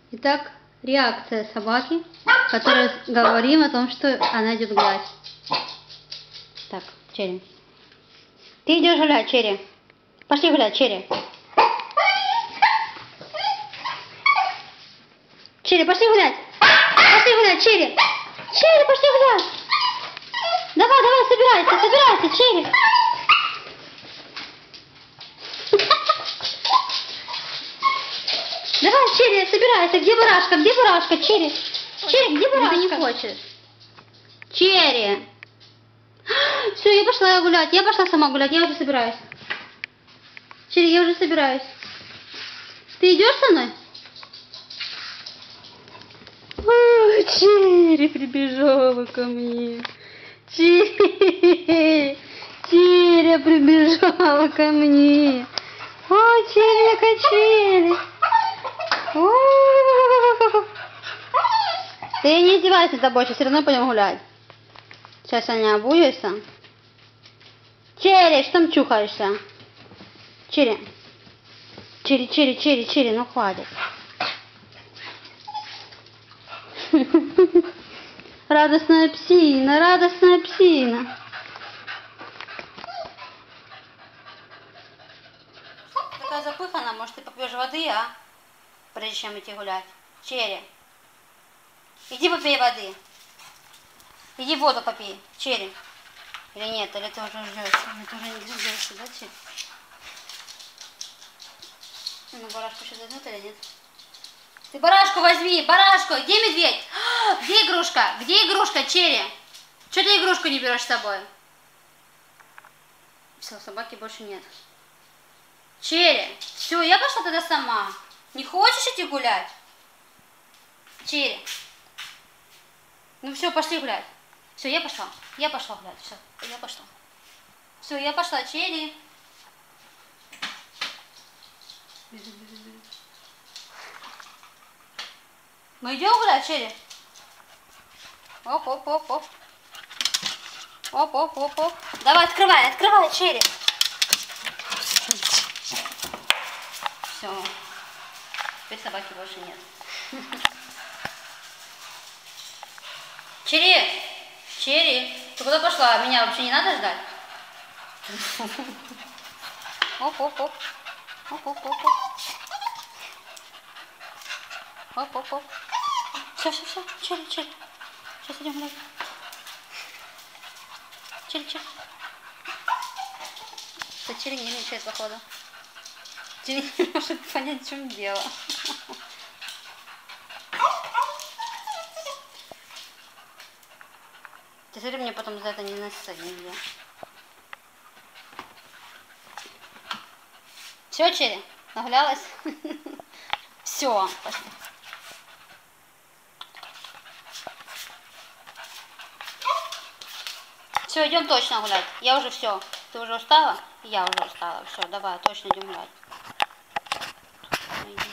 Итак, реакция собаки, которая говорим о том, что она идет гулять. Так, Черри. Ты идешь гулять, Черри. Пошли гулять, Черри. Черри, пошли гулять. Пошли гулять, Черри. Черри, пошли гулять. Давай, давай, собирайся, Черри. Давай, Черри, собирайся. Где барашка? Где барашка, Черри? Черри, где барашка? Ты не хочешь. Черри. Все, я пошла гулять. Я пошла сама гулять. Я уже собираюсь. Черри, я уже собираюсь. Ты идешь со мной? Ой, Черри прибежала ко мне. Черри прибежала ко мне. Ой, Черри, качели. Ты не издевайся с тобой, все равно пойдем гулять. Сейчас я не обуешься. Черри, что там чухаешься? Черри, ну хватит. Радостная псина, радостная псина. Такая запыхана, может ты попьешь воды, а? Прежде чем идти гулять. Черри, иди попей воды. Иди воду попей, Черри. Или нет, или ты уже ждешь? Ты уже не ждешь, да, Черри? Ну, барашку сейчас возьмет или нет? Ты барашку возьми, барашку! Где медведь? Где игрушка? Где игрушка, Черри? Что ты игрушку не берешь с собой? Все, собаки больше нет. Черри, все, я пошла тогда сама. Не хочешь идти гулять? Черри. Ну все, пошли гулять. Все, я пошла. Я пошла гулять. Все, я пошла. Все, я пошла, Черри. Мы идем гулять, Черри? Оп. Оп. Давай, открывай, Черри. Все. Теперь собаки больше нет. Черри, ты куда пошла? Меня вообще не надо ждать? Оп. Оп. Все, Черри. Сейчас идем гулять. Черри. Черри нервничает, походу. Черри не может понять, в чем дело. Теперь мне потом за это не насыть нигде. Все, Черри? Нагулялась? Все, пошли. Все, идем точно гулять. Я уже все. Ты уже устала? Я уже устала. Все, давай, точно идем гулять.